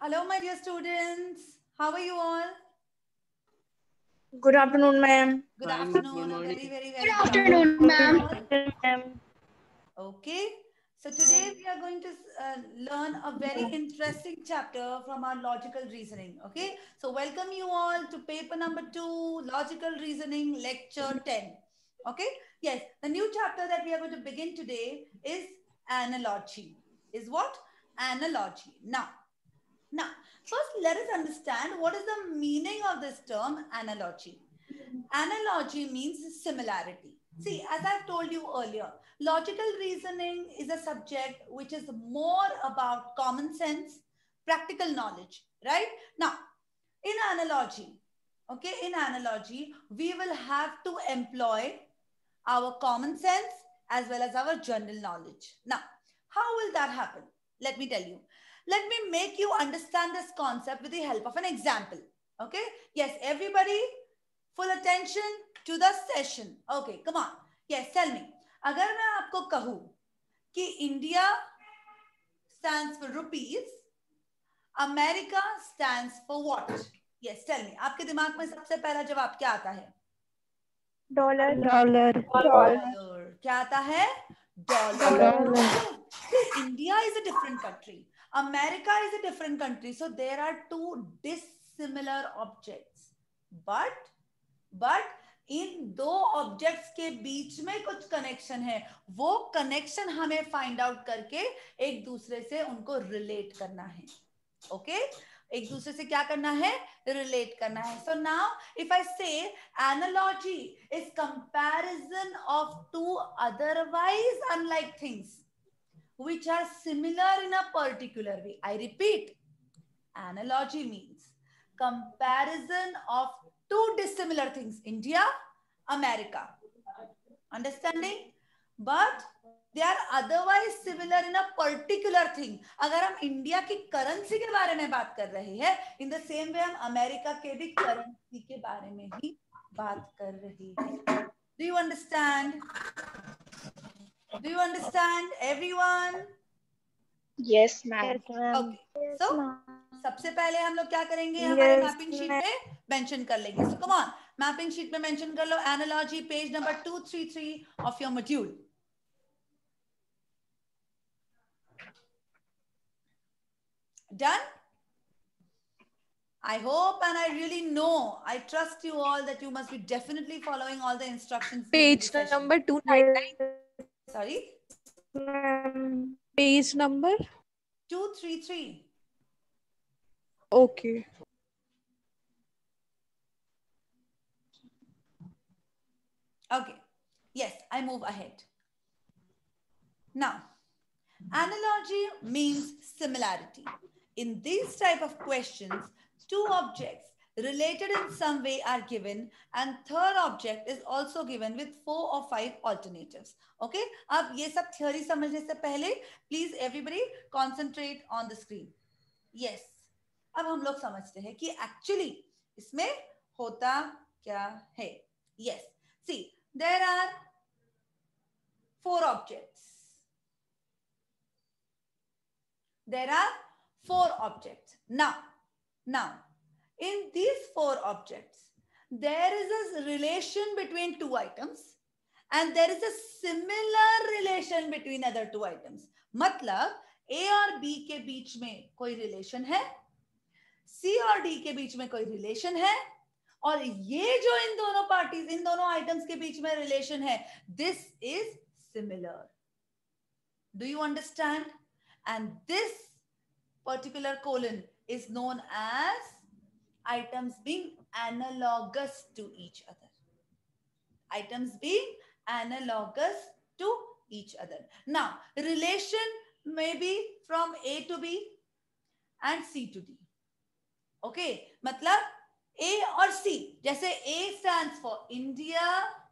Hello, my dear students. How are you all? Good afternoon, ma'am. Good Fine, good afternoon. A morning. very, very, Good very good afternoon, afternoon to you ma'am. all. Ma'am. Okay. So today we are going to learn a very interesting chapter from our logical reasoning. Okay. So welcome you all to paper number 2, logical reasoning, lecture 10. Okay. Yes. The new chapter that we are going to begin today is analogy. Is what? Analogy. Now, first let us understand what is the meaning of this term analogy. Analogy means similarity. See, as I've told you earlier, logical reasoning is a subject which is more about common sense, practical knowledge, right? Now, in analogy, okay, in analogy, we will have to employ our common sense as well as our general knowledge. Now, how will that happen? Let me tell you. Let me make you understand this concept with the help of an example. Okay? Yes, everybody, full attention to the session. Okay, come on. Yes, tell me. अगर मैं आपको कहूं कि India stands for rupees, America stands for what? Yes, tell me. आपके दिमाग में सबसे पहला जवाब क्या आता है? Dollar. डॉलर. क्या आता है? Dollar. See, India is a different country. America is a different country. So there are two dissimilar objects. But इन दो ऑब्जेक्ट्स के बीच में कुछ कनेक्शन है. वो कनेक्शन हमें फाइंड आउट करके एक दूसरे से उनको रिलेट करना है. ओके एक दूसरे से क्या करना है? रिलेट करना है. So now if I say analogy is comparison of two otherwise unlike things which are similar in a particular way. I repeat, analogy means comparison of two dissimilar things, India, America. Understanding? But they are otherwise similar in a particular thing. अगर हम India की currency के बारे में बात कर रहे हैं, in the same way हम अमेरिका के भी करेंसी के बारे में ही बात कर रहे हैं. Do you understand? Do you understand, everyone? Yes, ma'am. Yes, ma'am. Okay. So सबसे पहले हम लोग क्या करेंगे? हमारे Yes, मैपिंग शीट पे मेंशन कर लेंगे. So come on, mapping sheet पे मेंशन कर लो analogy page number 233 of your module. Done? I hope and I really know, I trust you all that you must be definitely following all the instructions given in the Page session. number 299. Sorry? ma'am. Page number. 233. Okay. Okay. Yes, I move ahead. Now, analogy means similarity. In these type of questions, two objects related in some way are given and third object is also given with 4 or 5 alternatives. Okay? अब ये सब theory समझने से पहले please everybody concentrate on the screen. Yes. अब हम लोग समझते हैं कि actually इसमें होता क्या है. Yes. See, there are 4 objects. There are 4 objects. Now, in these 4 objects, there is a relation between 2 items and there is a similar relation between other 2 items. मतलब A और B के बीच में कोई relation है, C और D के बीच में कोई relation है, और ये जो इन दोनों पार्टीज, इन दोनों आइटम्स के बीच में रिलेशन है, this is similar. Do you understand? And this particular colon is known as items being analogous to each other. Items being analogous to each other. Now, relation may be from A to B and C to D. Okay, मतलब A और C, जैसे A stands for India,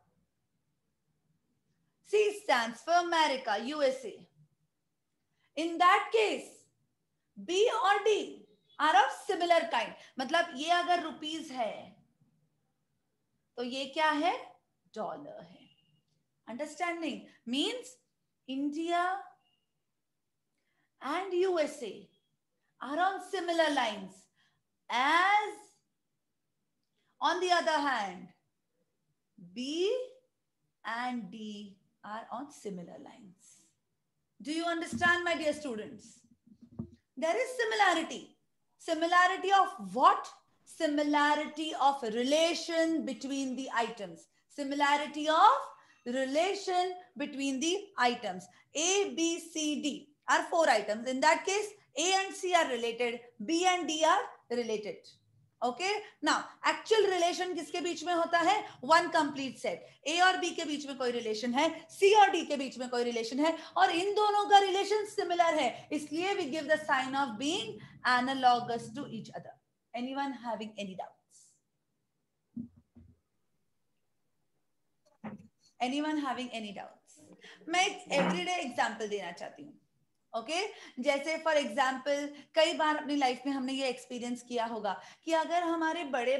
C stands for America, USA. In that case, B और D are of similar kind. मतलब ये अगर rupees है तो ये क्या है? डॉलर है. Understanding means India and USA are on similar lines. As on the other hand, B and D are on similar lines. Do you understand, my dear students? There is similarity. Similarity of what? Similarity of relation between the items. Similarity of relation between the items. A, B, C, D are 4 items. In that case, A and C are related. B and D are related. Okay now actual relation किसके बीच में होता है? One complete set. ए और B के बीच में कोई रिलेशन है, सी और डी के बीच में कोई रिलेशन है, और इन दोनों का रिलेशन सिमिलर है, इसलिए we give the sign of being analogous to each other. Anyone having any doubts? Anyone having any doubts? मैं एक एवरीडे एग्जांपल देना चाहती हूँ. ओके जैसे फॉर एग्जाम्पल कई बार अपनी लाइफ में हमने ये एक्सपीरियंस किया होगा कि अगर हमारे बड़े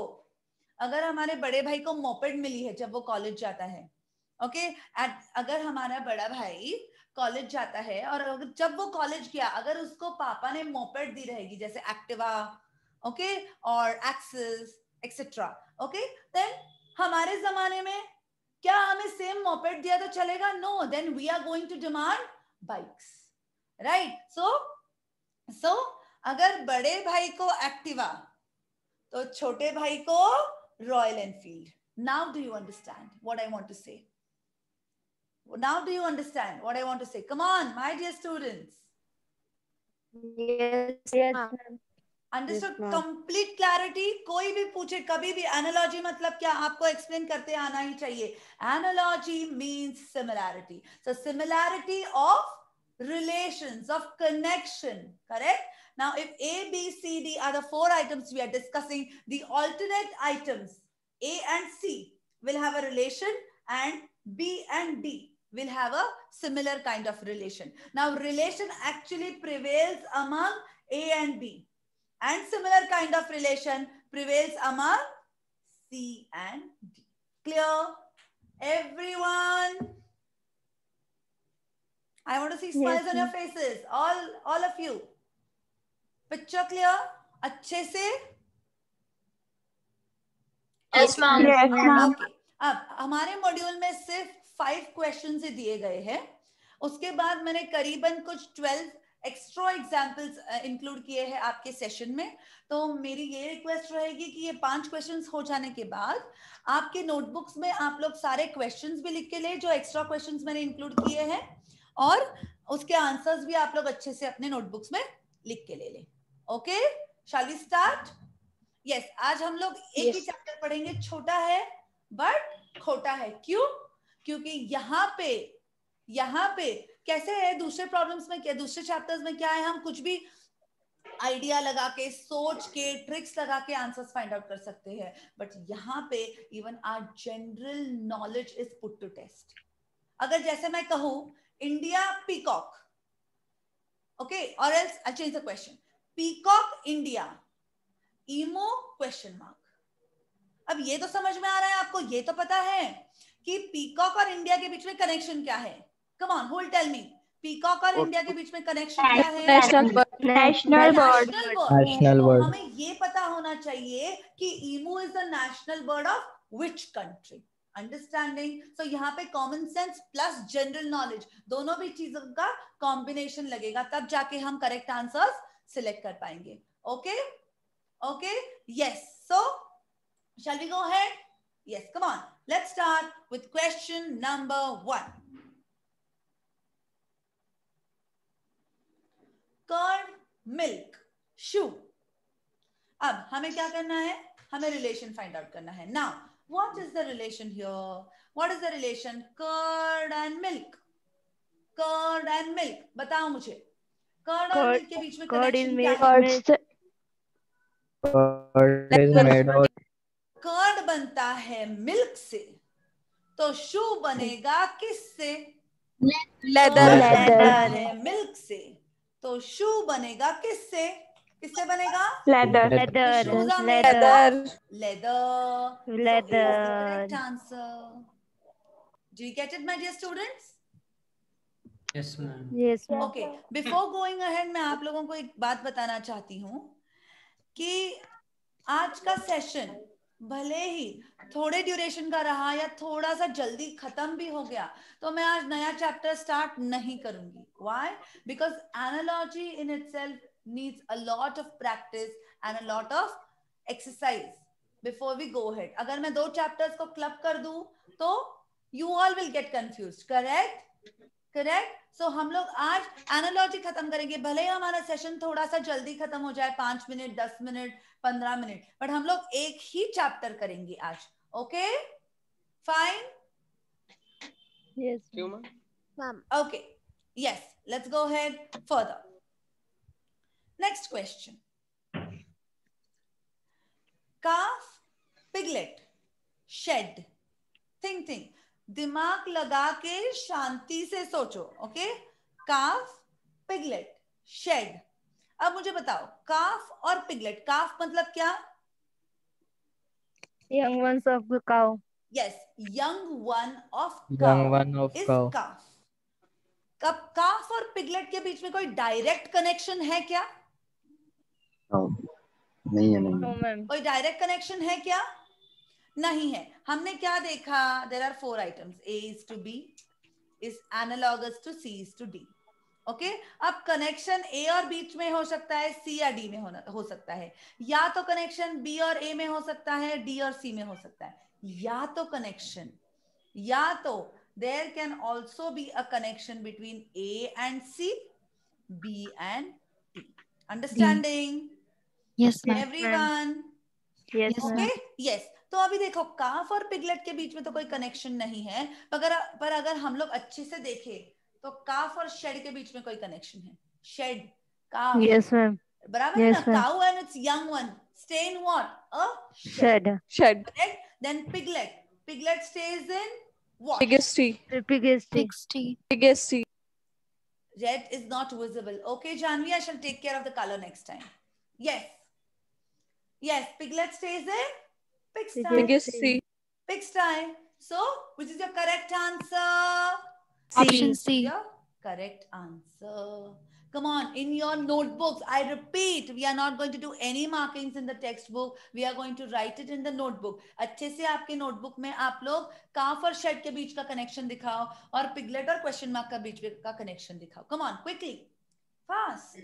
भाई को मोपेड मिली है जब वो कॉलेज जाता है. ओके अगर हमारा बड़ा भाई कॉलेज जाता है और जब वो कॉलेज गया, अगर उसको पापा ने मोपेड दी रहेगी जैसे एक्टिवा, ओके, और एक्सेस एक्सेट्रा, ओके, देन हमारे जमाने में क्या हमें सेम मोपेड दिया तो चलेगा? No, then we are going to demand bikes, right? So अगर बड़े भाई को एक्टिवा तो छोटे भाई को Royal Enfield. Now do you understand what I want to say? Now do you understand what I want to say? Come on my dear students. Yes, ma'am. Understood? Complete clarity? कोई भी पूछे कभी भी analogy मतलब क्या, आपको explain करते आना ही चाहिए. Analogy means similarity. So similarity of relations, of connection, correct? Now if A, B, C, D are the 4 items we are discussing, the alternate items A and C will have a relation and B and D will have a similar kind of relation. Now relation actually prevails among A and B, and similar kind of relation prevails among C and D. Clear? Everyone? I want to see smiles on your faces, all of you. Picture clear? अच्छे से? Yes, ma'am. Yes, ma'am. Okay. अब हमारे module में सिर्फ 5 questions ही दिए गए हैं. उसके बाद मैंने करीबन कुछ 12 एक्स्ट्रा एग्जाम्पल्स इंक्लूड किए हैं आपके सेशन में. तो मेरी ये रिक्वेस्ट रहेगी कि ये 5 क्वेश्चंस हो जाने के बाद आपके नोटबुक्स में आप लोग सारे क्वेश्चंस भी लिख के ले जो एक्स्ट्रा क्वेश्चंस मैंने इंक्लूड किए हैं, और उसके आंसर्स भी आप लोग अच्छे से अपने नोटबुक्स में लिख के ले लें. Okay, shall we start? Yes, आज हम लोग एक ही चैप्टर पढ़ेंगे. छोटा है बट खोटा है. क्यों? क्योंकि यहाँ पे कैसे है, दूसरे प्रॉब्लम्स में क्या, दूसरे चैप्टर्स में क्या है, हम कुछ भी आइडिया लगा के, सोच के, ट्रिक्स लगा के आंसर्स फाइंड आउट कर सकते हैं. बट यहाँ पे even our general knowledge is put to test. अगर जैसे मैं कहूं India peacock, okay, or else I'll change the question. Peacock India, emo question mark. अब ये तो समझ में आ रहा है आपको, ये तो पता है कि पीकॉक और इंडिया के बीच में कनेक्शन क्या है. Come on, who will tell me? Peacock और इंडिया के बीच में कनेक्शन क्या है? National bird. National bird. हमें ये पता होना चाहिए कि emu is the national bird of which country. Understanding? So यहाँ पे common sense plus general knowledge दोनों भी चीजों का कॉम्बिनेशन लगेगा, तब जाके हम करेक्ट आंसर्स सिलेक्ट कर पाएंगे. Okay okay, yes. So shall we go ahead? Yes, come on, let's start with question number 1. Curd, milk, shoe. अब हमें क्या करना है? हमें रिलेशन फाइंड आउट करना है. Now what is the relation here? What is the relation? Curd and milk. Curd and milk. बताओ मुझे. Curd और milk के बीच में connection क्या है? Curd is made of. Curd बनता है milk से, तो शू बनेगा किससे? लेदर. बनता है milk से, तो शू बनेगा किससे? किससे बनेगा? Leather. Shoes are made leather. of leather. So A is the correct answer. Do you get it, my dear students? Yes, ma'am. Yes, ma'am. Okay, before going ahead मैं आप लोगों को एक बात बताना चाहती हूँ कि आज का सेशन भले ही थोड़े ड्यूरेशन का रहा या थोड़ा सा जल्दी खत्म भी हो गया, तो मैं आज नया चैप्टर स्टार्ट नहीं करूंगी. Why? Because analogy in itself needs a lot of practice and a lot of exercise before we go head. अगर मैं 2 चैप्टर्स को क्लब कर दूं तो you all will get confused. Correct. So हम लोग आज एनालॉजी खत्म करेंगे. भले ही हमारा सेशन थोड़ा सा जल्दी खत्म हो जाए, 5 मिनट, 10 मिनट, 15 मिनट, बट हम लोग एक ही चैप्टर करेंगे आज. Okay, fine. Yes, Ma'am. Okay, yes, let's go ahead further. Next question. Calf, piglet, shed. Think. दिमाग लगा के शांति से सोचो. Okay, calf, piglet, shed. अब मुझे बताओ, काफ और पिगलेट. काफ मतलब क्या? young ones of the cow. Yes, young one of Young cow one of is cow. calf. कब काफ और पिगलेट के बीच में कोई डायरेक्ट कनेक्शन है क्या? नहीं है, नहीं No, है. ma'am. कोई डायरेक्ट कनेक्शन है क्या? नहीं है. हमने क्या देखा? There are 4 items. A is to B is analogous to C is to D. Okay, अब कनेक्शन A और बीच में हो सकता है, C या D में हो सकता है, या तो कनेक्शन B और A में हो सकता है, D और C में हो सकता है, या तो there can also be a connection between A and C, B and D. Understanding? Yes, ma'am. Everyone? Yes, Yes, ma'am. Okay, yes. तो अभी देखो, काफ और पिगलेट के बीच में तो कोई कनेक्शन नहीं है, पर अगर हम लोग अच्छे से देखें तो काफ और शेड के बीच में कोई कनेक्शन है. Shed, calf, Yes, ma'am. बराबर है ना? Yes, ma'am. Cow and its young one stay in what? A Shed. Shed. correct. Then piglet stays in what? Biggest tree. The biggest tree. Biggest tree. Red is not visible. Okay, Janvi, I shall take care of the color next time. Yes, piglet stays in pigsty. Biggest tree. Pigsty. So, which is your correct answer? Option C. Your correct answer. Come on, in your notebooks, I repeat, we are not going to do any markings in the textbook. We are going to write it in the notebook. अच्छे से आपके notebook में आप लोग काफ और shade के बीच का connection दिखाओ और पिगलेट और question mark का बीच का connection दिखाओ. Come on, quickly, fast.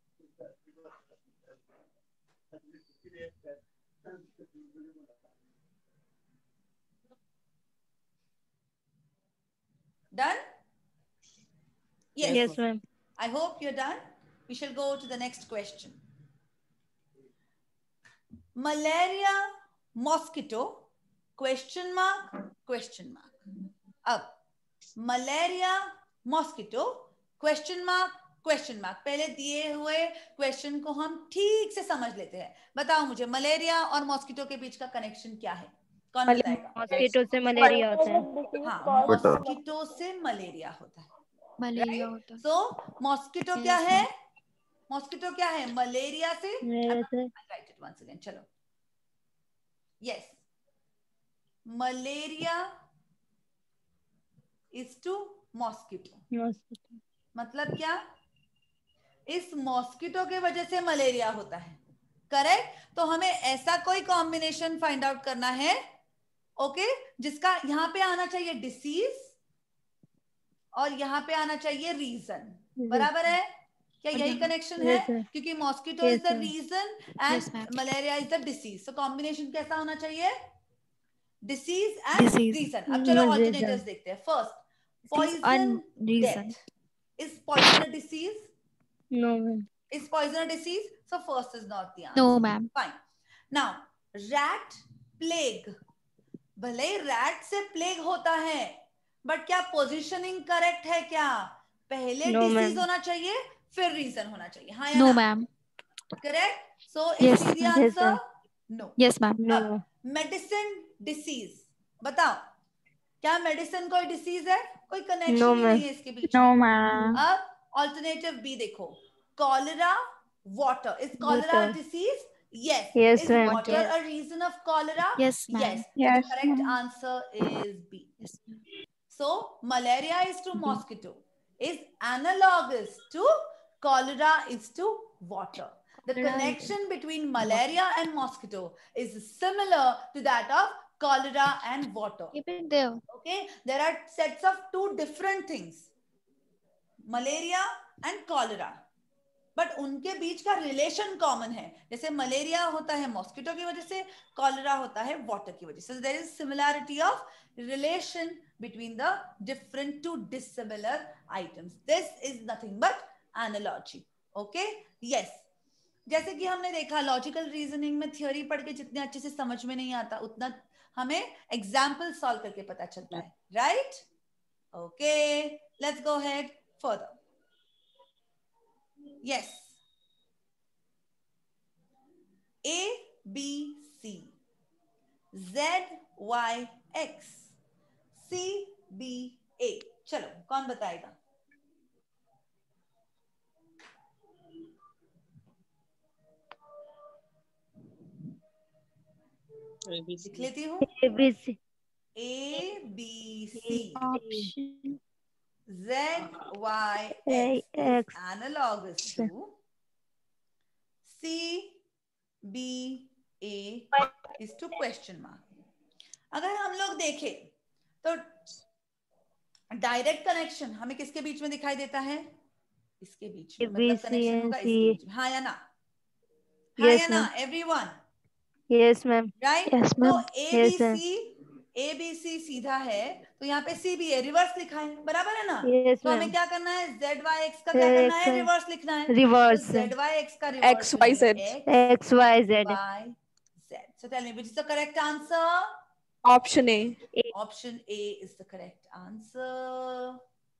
Done? Yes, ma'am. I hope you're done. We shall go to the next question. Malaria, mosquito, question mark, question mark. अब malaria, mosquito, question mark, question mark. पहले दिए हुए question को हम ठीक से समझ लेते हैं. बताओ मुझे, मलेरिया और मॉस्किटो के बीच का कनेक्शन क्या है? कौन बताएगा? मॉस्किटो से मलेरिया होता है. हाँ, मॉस्किटो से मलेरिया होता है. मलेरिया होता है. सो मॉस्किटो क्या है? मॉस्किटो क्या है? मलेरिया से. Yes, sir. Write it once again. चलो, yes, malaria is to mosquito. Mosquito. मतलब क्या? इस मॉस्किटो के वजह से मलेरिया होता है. करेक्ट. तो हमें ऐसा कोई कॉम्बिनेशन फाइंड आउट करना है, ओके, जिसका यहां पे आना चाहिए डिसीज और यहां पे आना चाहिए रीजन. बराबर है क्या? यही कनेक्शन है, Yes, sir. क्योंकि mosquito is Yes, the sir. Reason Yes, and ma'am. Malaria is the disease. So combination कैसा होना चाहिए? Disease and Disease. रीजन. अब चलो Reason. ऑल्टरनेटिव्स देखते हैं. First, Disease poison and reason. death. Is poison a disease? No, ma'am. Is poison a disease? So first is not the answer. No, ma'am. Fine. Now, rat plague. भले ही rat से plague होता है, but क्या positioning correct है क्या? पहले No, disease ma'am. होना चाहिए, फिर reason होना चाहिए. हाँ या No, ना? ma'am. Correct? So Yes, is the yes, answer? ma'am. No. Yes, ma'am. No. अब medicine disease. बताओ, क्या medicine कोई disease है? कोई connection No, ही ma'am. नहीं है इसके बीच में. ma'am. अब ऑल्टरनेटिव बी देखो, cholera water. Is cholera Water. Disease? Yes. Yes, is ma'am. Water a reason of cholera? Yes, ma'am. Yes. Yes, The correct answer is B. Yes, ma'am. So malaria is to B. mosquito, is analogous to cholera is to water. The connection between malaria and mosquito is similar to that of cholera and water. Keep it there. Okay, there are sets of two different things, malaria and cholera, but उनके बीच का relation common है. जैसे malaria होता है mosquito की वजह से, कॉलरा होता है वाटर की वजह से. So there is similarity of relation between the different two dissimilar items. This is nothing but analogy. Okay? Yes. जैसे कि हमने देखा लॉजिकल रीजनिंग में थ्योरी पढ़ के जितने अच्छे से समझ में नहीं आता उतना हमें एग्जाम्पल सॉल्व करके पता चलता है. Right? Okay, let's go ahead further. Yes. A, B, C. Z, Y, X. C, B, A. चलो, कौन बताएगा? लिख लेती हूँ. ABC. A, B, C. Option. Z, Y, X is X. analogous to C, B, A is to question mark. अगर हम लोग देखें तो डायरेक्ट कनेक्शन हमें किसके बीच में दिखाई देता है? इसके बीच में. मतलब कनेक्शन होगा इसके बीच में. हाँ या ना? हाँ या ना? Everyone? Yes, ma'am. Right? Yes, तो ma'am. ए बी सी सीधा है तो यहाँ पे सी बी ए रिवर्स लिखा है. बराबर है ना? Yes, तो हमें ma'am. क्या करना है? जेड वाई एक्स का क्या करना है? रिवर्स लिखना है. Reverse. जेड वाई एक्स का reverse X, Y, Z. X, Y, Z. Y, Z. So tell me, which is the correct answer? Option A. Option A is the correct answer.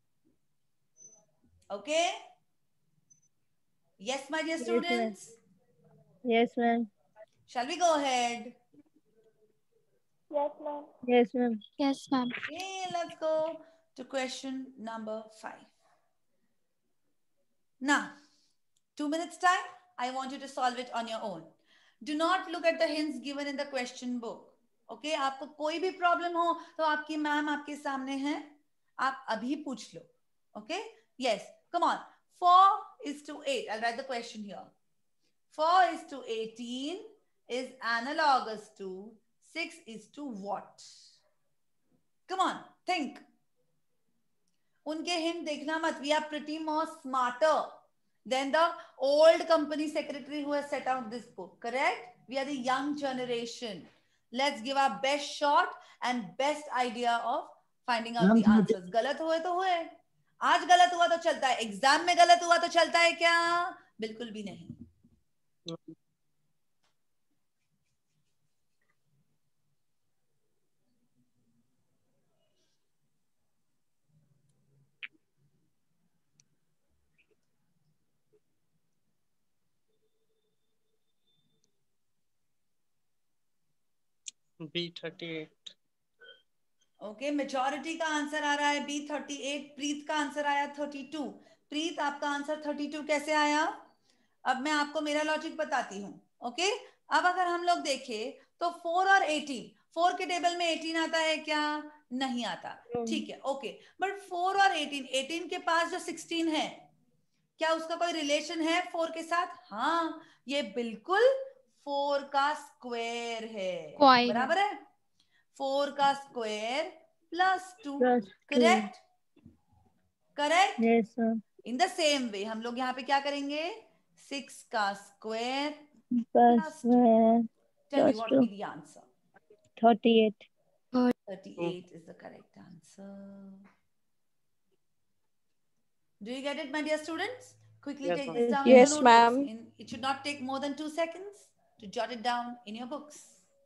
Okay? Yes, my dear Yes, students. Yes, ma'am. Shall we go ahead? Yes, ma'am. Yes, ma'am. Okay, let's go to question number 5. Now, 2 minutes time. I want you to solve it on your own. Do not look at the hints given in the question book. Okay? आपको कोई भी problem हो तो आपकी ma'am आपके सामने है, आप अभी पूछ लो. Okay? Yes. Come on. 4:8. I'll write the question here. 4:18 is analogous to 6:what? Come on, think. उनके हिंट देखना मत. We are pretty more smarter than the old company secretary who has set out this book. Correct? We are the young generation. Let's give our best shot and best idea of finding out the answers. गलत हुए तो हुए. आज गलत हुआ तो चलता है. एग्जाम में गलत हुआ तो चलता है क्या? बिल्कुल भी नहीं. B38. ओके, मेजॉरिटी का आंसर आ रहा है B38. प्रीत का आंसर आया 32. प्रीत, आपका आंसर 32 कैसे आया? अब मैं आपको मेरा लॉजिक बताती हूँ. ओके, अब अगर हम लोग देखें तो 4 और 18, 4 के टेबल में 18 आता है क्या? नहीं आता. ठीक है, ओके. बट 4 और 18 के पास जो 16 है, क्या उसका कोई रिलेशन है 4 के साथ? हाँ, ये बिल्कुल 4 का स्क्वायर है. बराबर है? 4 का square plus 2. Correct? Correct? Yes, sir. In the same way हम लोग यहाँ पे क्या करेंगे? 6 का square Plus, Tell me plus what 2. will be the answer? 38. 38 is the correct answer. Do you get it, my dear students? Quickly Yes, take ma'am. this down Yes, in your notebooks. ma'am. It should not take more than 2 seconds to jot it down in your books.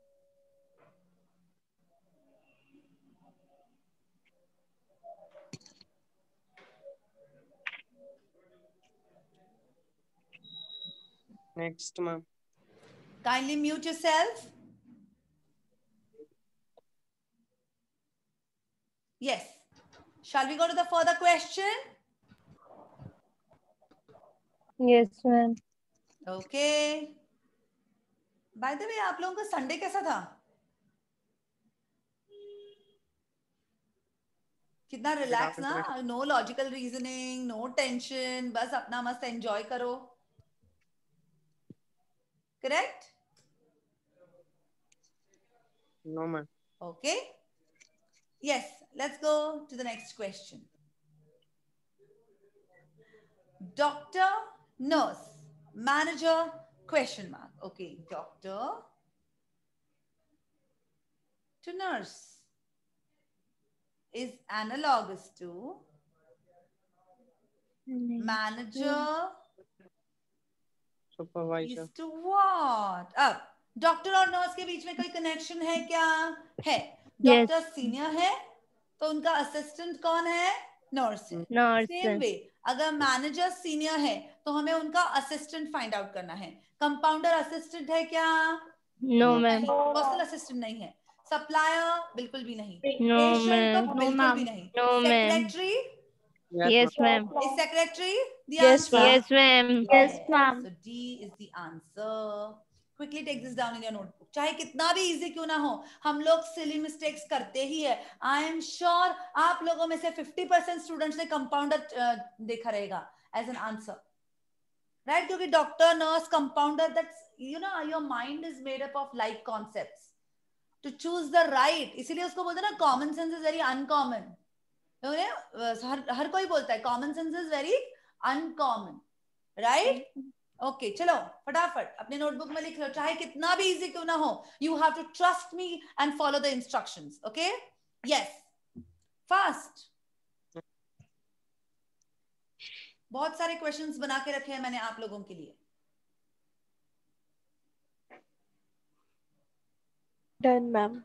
Next, ma'am. Kindly mute yourself. Yes. Shall we go to the further question? Yes, ma'am. Okay. By the way, आप लोगों का Sunday कैसा था? कितना relax ना, no logical reasoning, no tension, बस अपना मस्त एंजॉय करो. Correct? No, ma'am. Okay. Yes, let's go to the next question. Doctor, nurse, manager, question mark. Okay, doctor to nurse is analogous to manager Supervisor. is to what? अब doctor और nurse के बीच में कोई connection है क्या? है. Doctor senior है तो उनका असिस्टेंट कौन है? नर्स है. Nurse. सेम वे अगर मैनेजर सीनियर है तो हमें उनका असिस्टेंट फाइंड आउट करना है. कंपाउंडर असिस्टेंट है क्या? No, ma'am. पर्सनल असिस्टेंट नहीं है. सप्लायर बिल्कुल भी नहीं. No, पेशेंट तो ma'am. बिल्कुल भी नहीं. No, ma'am. Secretary Yes, ma'am. is secretary the Yes, answer? Yes, ma'am. Yes, ma'am. So D is the answer. Quickly take this down in your notebook. चाहे कितना भी इजी क्यों ना हो, हम लोग सिली मिस्टेक्स करते ही है. आई एम श्योर आप लोगों में से 50% स्टूडेंट्स ने कंपाउंडर देखा रहेगा एज एन आंसर, राइट? क्योंकि doctor, nurse, compounder, that's you know your mind is made up of like concepts. To choose the right, इसीलिए उसको बोलते हैं ना common sense is very uncommon. हर कोई बोलता है common sense is very uncommon, right? Okay, चलो फटाफट अपने नोटबुक में लिख लो. चाहे कितना भी इजी क्यों ना हो, you have to trust me and follow the instructions. Okay, yes, fast. बहुत सारे क्वेश्चंस बना के रखे हैं मैंने आप लोगों के लिए. Done, ma'am.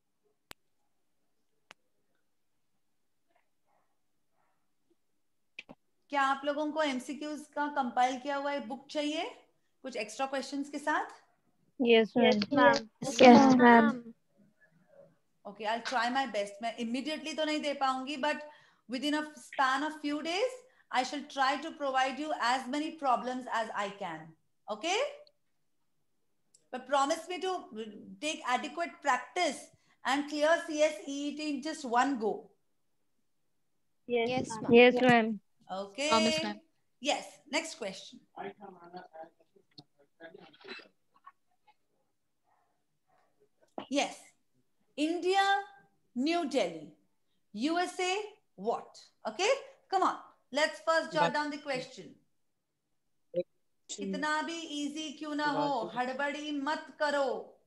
क्या आप लोगों को एमसीक्यूज का कंपाइल किया हुआ एक बुक चाहिए कुछ एक्स्ट्रा क्वेश्चंस के साथ? Yes, ma'am. Yes, ma'am. Okay, I try my best. मैं इमीडिएटली तो नहीं दे पाऊंगी, but within a span of few days I shall try to provide you as many problems as I can. Okay? But promise me to take adequate practice and clear CSEET in just one go. Yes, ma'am. Yes, ma'am. Okay? Promise, ma'am. Yes. Next question. Yes. India, New Delhi. USA, what? Okay? Come on. Let's first jot down the question. कितना भी easy क्यों ना हो, हड़बड़ी मत करो.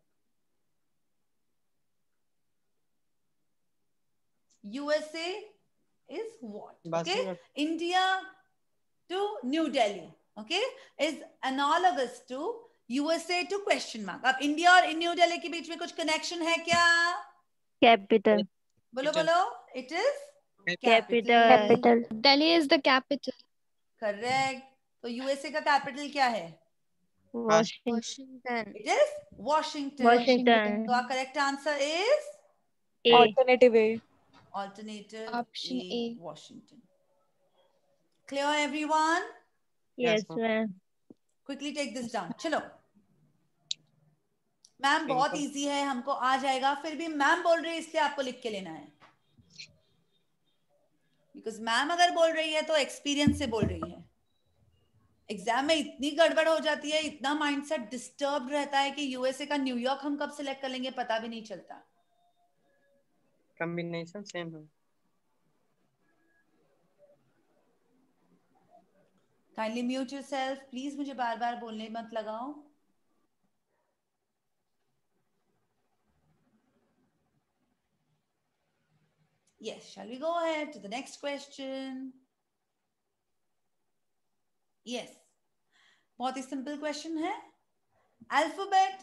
USA is what? Okay? India to New Delhi, okay, is analogous to USA to question mark. अब India और न्यू दिल्ली के बीच में कुछ कनेक्शन है क्या? Capital. बोलो बोलो. It is Capital. Delhi is the capital. Correct. तो यूएसए का कैपिटल क्या है? Washington. Washington. It is Washington. Washington. So our correct answer is A. Alternative A. alternative Option A. Washington. Clear everyone? Yes, ma'am. Quickly take this down. चलो. Ma'am बहुत easy है, हमको आ जाएगा. फिर भी मैम बोल रही है इसलिए आपको लिख के लेना है. बिकॉज मैम अगर बोल रही है तो एक्सपीरियंस से बोल रही है. एग्जाम में इतनी गड़बड़ हो जाती है, इतना माइंडसेट डिस्टर्ब रहता है कि यूएसए का न्यूयॉर्क हम कब सिलेक्ट कर लेंगे पता भी नहीं चलता. कॉम्बिनेशन सेम है. Kindly mute yourself please. मुझे बार बार बोलने मत लगाओ. Yes, shall we go ahead to the next question? Yes. बहुत ही सिंपल क्वेश्चन है. Alphabet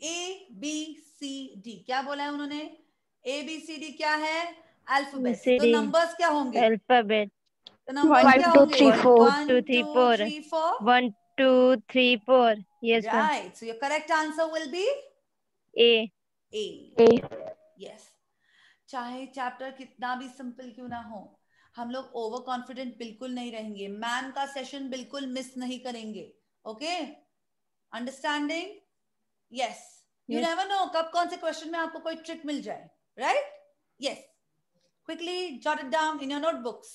ABCD. क्या बोला है उन्होंने? ABCD क्या है? अल्फाबेट. तो नंबर्स क्या होंगे? Alphabet. तो नंबर्स क्या 1 2 होंगे? 3 4. 1 2 3 4. 1 2 3 4. Yes, ma'am. Right. So your correct answer will be A. A. Yes. चाहे चैप्टर कितना भी सिंपल क्यों ना हो, हम लोग ओवर कॉन्फिडेंट बिल्कुल नहीं रहेंगे. मैम का सेशन बिल्कुल मिस नहीं करेंगे. Okay? Understanding? Yes. You never know कब कौन से क्वेश्चन में आपको कोई ट्रिक मिल जाए. Right? Yes. Quickly jot it down in your notebooks.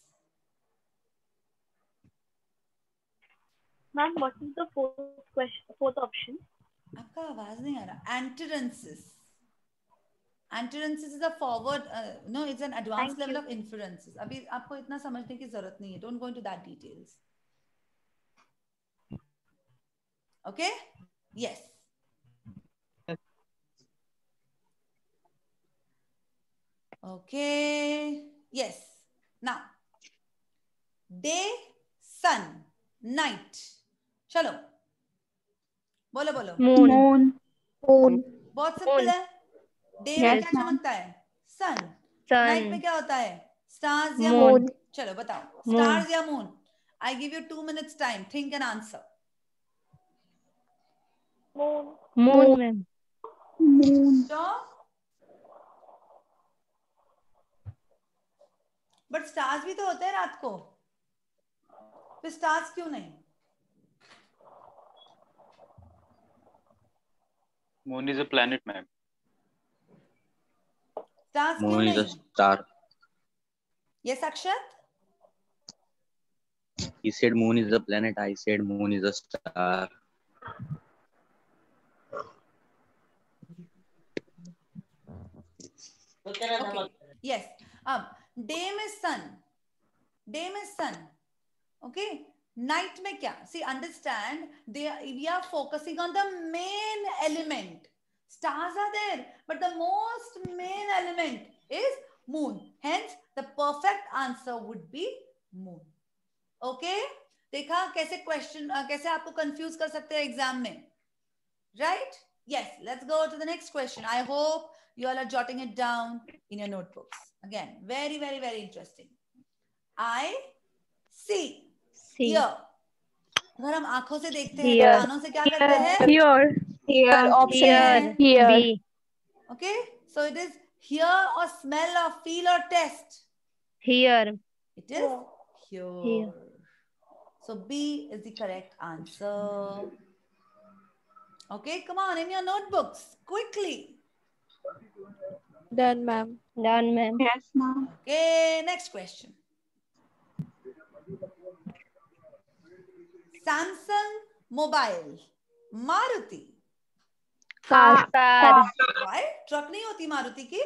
Ma'am, what is the fourth option? आपका आवाज नहीं आ रहा. Anterensis. Anterensis is a forward, no, it's an advanced level of inferences. अभी आपको इतना समझने की जरूरत नहीं है. Don't go into that details. Okay? Yes. Okay. Yes. Now, day, sun, night. चलो. बोलो बोलो. Moon. बहुत सिंपल है. डे में क्या चमकता है? सन. नाइट में क्या होता है? स्टार्स या मून? चलो बताओ. स्टार्स या moon? I give you 2 minutes time. Think and answer. Moon, ma'am. But stars भी तो होते हैं रात को. फिर स्टार्स क्यों नहीं? Moon is a planet, ma'am. Stars क्यों Moon is a नहीं? star. Yes Akshat. He said moon is a planet. I said moon is a star. Okay. Yes. अब डे में सन. डे में सन. Okay. Night में क्या? See, understand. We are focusing on the main element. Stars are there, but the most main element is moon. Hence, the perfect answer would be moon. Okay? देखा कैसे question कैसे आपको confuse कर सकते हैं exam में? Right? Yes. Let's go to the next question. I hope you all are jotting it down in your notebooks. Again, very, very, very interesting. I see. Here. अगर हम आंखों से देखते हैं तो कानों से क्या करते हैं? Here. Option Here. here. B. Okay, so it is hear or smell or feel or taste. Here. It is hear. So B is the correct answer. Okay, come on in your notebooks quickly. Done, ma'am. Done, ma'am. Yes, ma'am. Okay, next question. Samsung Mobile, Maruti. Car. Why? Truck नहीं होती मारुति की?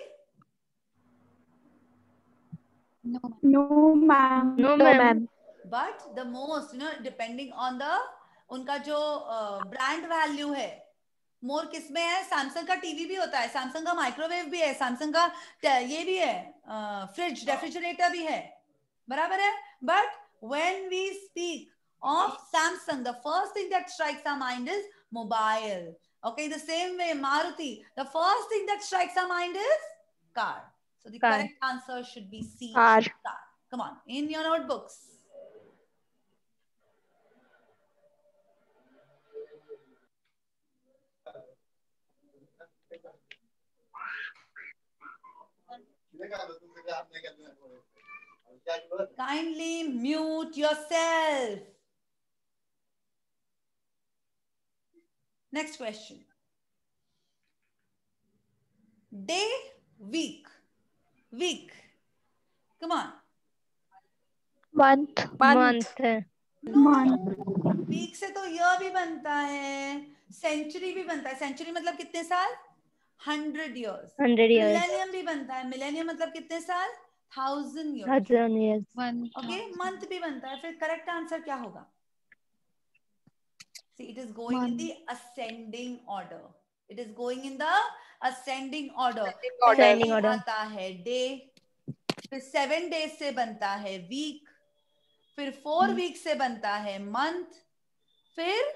No, ma'am. No, No, ma'am. ma'am. But the most, depending on the उनका जो brand value है, मोर किसमें है? Samsung का TV भी होता है, सैमसंग का माइक्रोवेव भी है, सैमसंग का ये भी है, फ्रिज रेफ्रिजरेटर भी है, बराबर है. But when we speak of Samsung, the first thing that strikes our mind is mobile. Okay, the same way Maruti, the first thing that strikes our mind is car. So the correct answer should be C. Car. Come on, in your notebooks. Kindly mute yourself. Next question. Day, week. Week. Come on. Month. Week से तो year भी बनता है, century भी बनता है. Century मतलब कितने साल? 100 years. 100 years. मिलेनियम भी बनता है. मिलेनियम मतलब कितने साल? 1000 years. 1000 years. ओके, मंथ भी बनता है. फिर करेक्ट आंसर क्या होगा? See, it is going in the ascending order. It is going in the ascending order. Ascending order. आता है डे, फिर 7 days से बनता है वीक, फिर 4 weeks से बनता है मंथ, फिर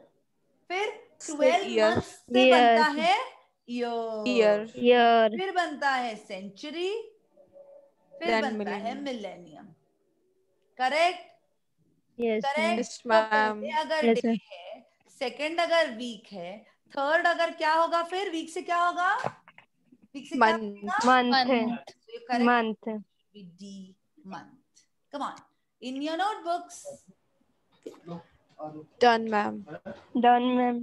12 year. months से बनता है ईयर, Year. फिर बनता है सेंचुरी, फिर Then बनता है millennium. Millennium. Correct? Yes, ma'am. Correct. Yes, तो ma'am. पहले अगर Yes, डे ma'am. है, सेकंड अगर वीक है, थर्ड अगर क्या होगा? फिर वीक से क्या होगा? वीक से क्या Month. होगा? Month. So you correct Month. with D, month. Come on, in your notebooks. Done, ma'am. Done, ma'am.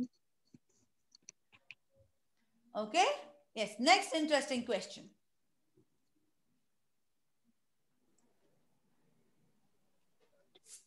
Okay. Yes. Next interesting question.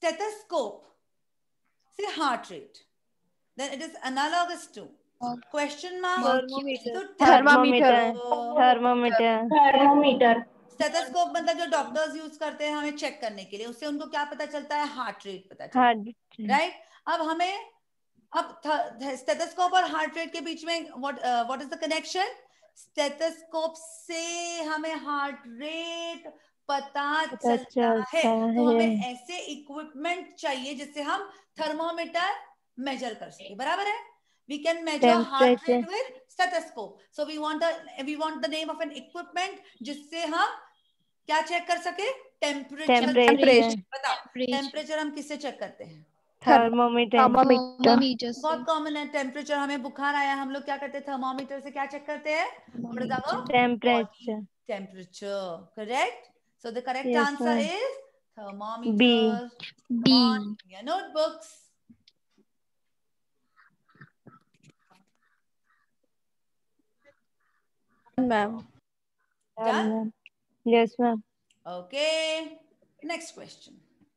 stethoscope, say heart rate, then it is analogous to question mark Thermometer. to Thermometer. temperature. Thermometer. Stethoscope मतलब जो doctors use करते हैं हमें check करने के लिए, उससे उनको क्या पता चलता है? हार्ट रेट पता चलता है, राइट? अब हमें स्टेथोस्कोप और हार्ट रेट के बीच में what is the connection? Stethoscope से हमें हार्ट रेट पता चलता है, तो हमें ऐसे इक्विपमेंट चाहिए जिससे हम थर्मोमीटर मेजर कर सके, बराबर है? We can measure heart rate with stethoscope. So we want the name of an equipment जिससे हम क्या चेक कर सके? टेम्परेचर। बताओ, टेम्परेचर हम किससे चेक करते हैं? थर्मोमीटर। बहुत कॉमन है। टेम्परेचर, हमें बुखार आया, हम लोग क्या करते हैं? थर्मोमीटर से क्या चेक करते हैं? Temperature, correct? So the correct answer is thermometer. B. Your notebooks. Ma'am. Done? Yes, ma'am. Okay. Next question.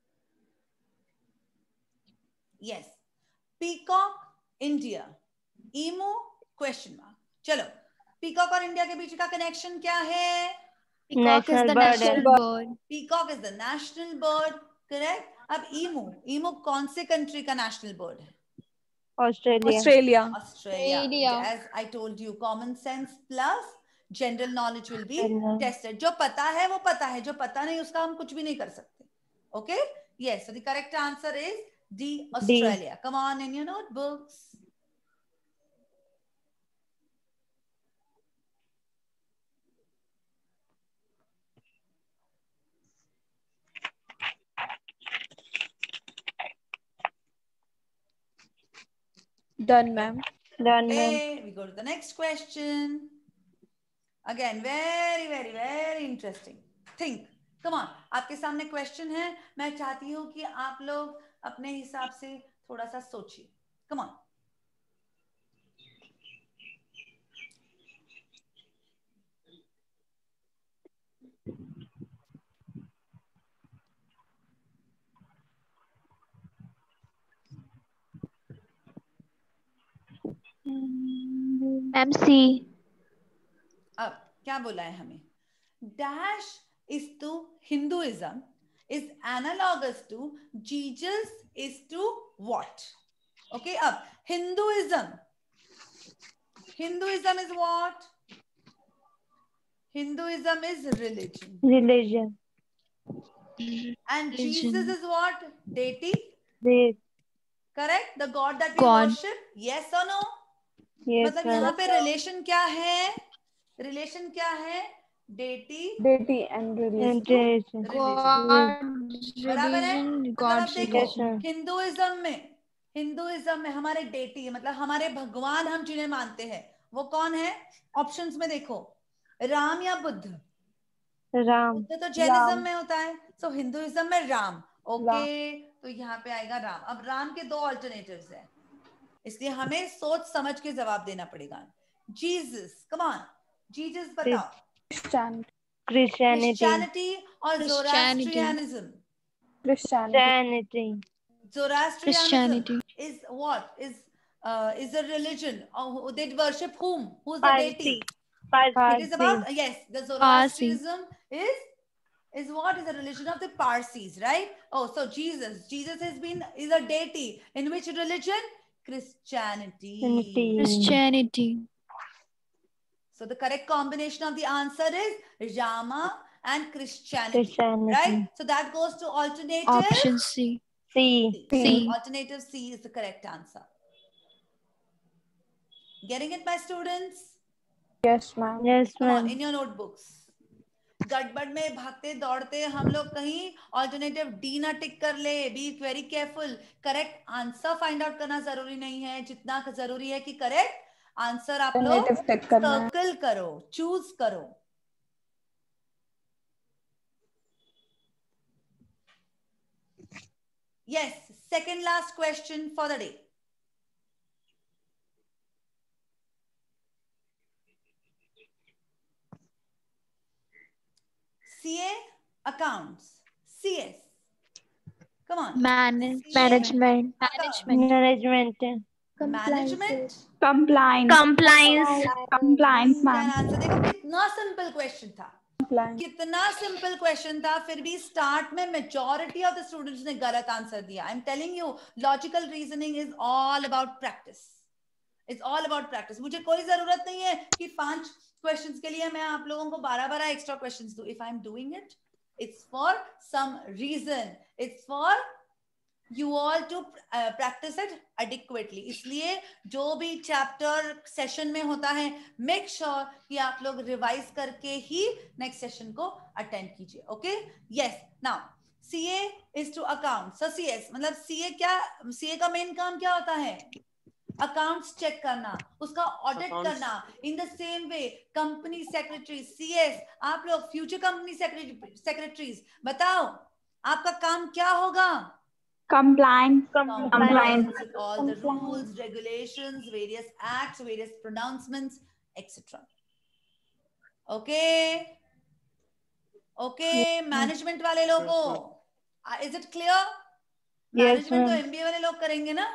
Yes. Peacock, India. Emu, question mark. चलो, peacock और इंडिया के बीच का कनेक्शन क्या है? Peacock is the national bird. Peacock is the national bird, correct? अब emu कौन से कंट्री का नेशनल बर्ड है? Australia. Australia. As I told you, common sense plus general knowledge will be tested. जो पता है वो पता है, जो पता नहीं उसका हम कुछ भी नहीं कर सकते. Okay? Yes. So the correct answer is D, Australia. Come on in your notebooks. Done, ma'am. Done, ma'am. Okay, we go to the next question. Again, very, very, very interesting. Think. Come on. आपके सामने question है, मैं चाहती हूँ कि आप लोग अपने हिसाब से थोड़ा सा सोचिए. Come on. Ma'am, C. अब क्या बोला है हमें? Dash is to Hinduism is analogous to Jesus is to what? Okay, अब Hinduism is what? Hinduism is religion. Religion. And Jesus is what? Deity? Correct? The God that we God. worship? Yes or no? Yes, मतलब ma'am. यहाँ पे relation क्या है? Relation क्या है? Deity and religion. Religion. God, बराबर है? religion, मतलब God, अब देखो, Yes, ma'am. हिंदुइज्म में हमारे डेटी मतलब हमारे भगवान हम जिन्हें मानते हैं वो कौन है? ऑप्शंस में देखो, राम या बुद्ध? राम. बुद्ध तो जैनिज्म में होता है, सो हिंदुइज्म में राम. ओके, तो यहाँ पे आएगा राम. अब राम के दो ऑल्टरनेटिव्स हैं, इसलिए हमें सोच समझ के जवाब देना पड़ेगा. जीसस, कम ऑन, जीसस बताओ. क्रिश्चियनिटी और Zoroastrianism. Christianity. Zoroastrianism is what? Is a religion. They worship whom? Who's the deity? It is about, yes, the Zoroastrianism is what? Is a religion of the Parsis, right? Oh, so Jesus is a deity. In which religion? Christianity. Christianity. So the correct combination of the answer is Rama and Christianity. Right? So that goes to alternative. Option C. C. Alternative C is the correct answer. Getting it, my students? Yes, ma'am. Yes, Come on, ma'am. in your notebooks. गड़बड़ में भागते दौड़ते हम लोग कहीं alternative D ना tick कर ले. Be very careful. Correct answer find out करना जरूरी नहीं है, जितना जरूरी है कि करेक्ट आंसर आप लोग सर्कल करो, चूज करो. Yes, second last question for the day. CA accounts, CS. Come on. Management. Management. Management. Management. Compliance. Compliance. Compliance, Can ma'am. answer. देखो कितना सिंपल क्वेश्चन था, Compliance. कितना सिंपल क्वेश्चन था, फिर भी स्टार्ट में मेजॉरिटी ऑफ द स्टूडेंट्स ने गलत आंसर दिया. I am telling you, logical reasoning is all about practice. It's all about practice. मुझे कोई जरूरत नहीं है कि 5 क्वेश्चंस के लिए मैं आप लोगों को 12 एक्स्ट्रा क्वेश्चंस दूं. If I am doing it, it's for some reason. It's for you all to practice it adequately. इसलिए जो भी चैप्टर सेशन में होता है, मेक श्योर कि आप लोग रिवाइज करके ही नेक्स्ट सेशन को अटेंड कीजिए. Okay, yes. Now CA is to account. So CS मतलब CA का मेन काम क्या होता है? अकाउंट्स चेक करना, उसका ऑडिट करना. In the same way company secretary, CS, आप लोग फ्यूचर कंपनी सेक्रेटरीज, बताओ आपका काम क्या होगा? Compliance. Compliance with all the rules, regulations, various acts, various pronouncements, etc. Okay, okay. Management वाले लोगों, इज इट क्लियर? मैनेजमेंट तो MBA वाले लोग करेंगे ना?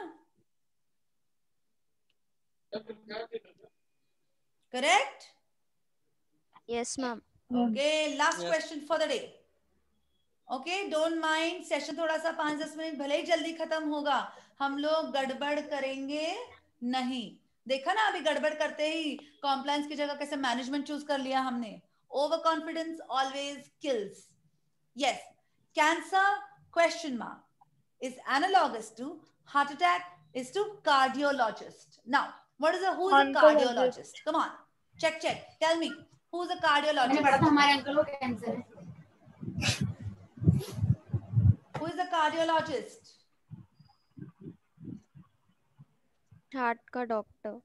Correct? Yes, ma'am. Okay, last question for the day. Okay, don't mind, सेशन थोड़ा सा 5-10 मिनट भले ही जल्दी खत्म होगा, हम लोग गड़बड़ करेंगे नहीं. देखा ना, अभी गड़बड़ करते ही कॉम्प्लायंस की जगह कैसे मैनेजमेंट चूज कर लिया हमने. Over confidence always kills. Yes. Cancer question mark is analogous to heart attack is to cardiologist. Now what is who is a cardiologist? Come on, check. Tell me, who is a cardiologist? Who is a cardiologist? Heart का doctor.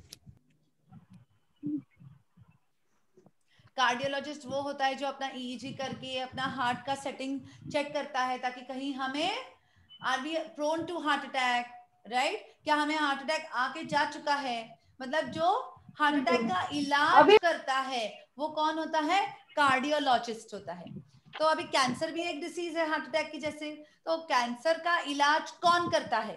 Cardiologist वो होता है जो अपना EEG करके अपना heart का setting check करता है, ताकि कहीं हमें are we prone to heart attack, right? क्या हमें हार्ट अटैक आके जा चुका है? मतलब जो हार्ट अटैक का इलाज करता है वो कौन होता है? कार्डियोलॉजिस्ट होता है. तो अभी कैंसर भी एक डिसीज है हार्ट अटैक की जैसे, तो कैंसर का इलाज कौन करता है?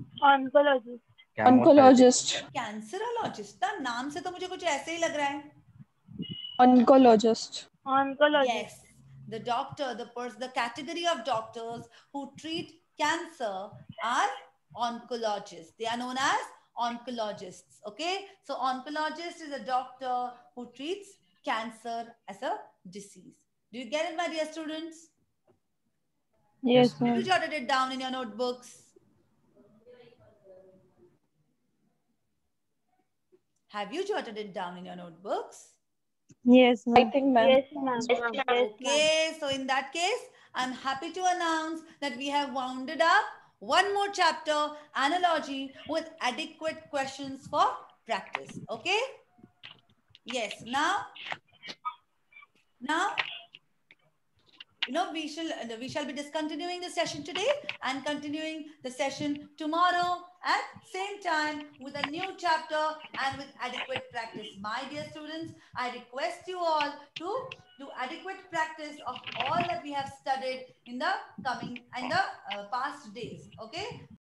Oncologist. कैंसरोलॉजिस्ट. नाम से तो मुझे कुछ ऐसे ही लग रहा है. Oncologist. Yes, the doctor, the category of doctors who treat cancer are oncologists. They are known as oncologists. Okay, so oncologist is a doctor who treats cancer as a disease. Do you get it, my dear students? Yes, Have you ma'am. jotted it down in your notebooks? Have you jotted it down in your notebooks? Yes, I ma'am. think, ma'am. Yes, ma'am. Okay, so in that case, I'm happy to announce that we have wounded up one more chapter, analogy, with adequate questions for practice. Okay? Yes. Now, we shall be discontinuing the session today and continuing the session tomorrow at same time with a new chapter and with adequate practice. My dear students, I request you all to do adequate practice of all that we have studied in the past days. Okay?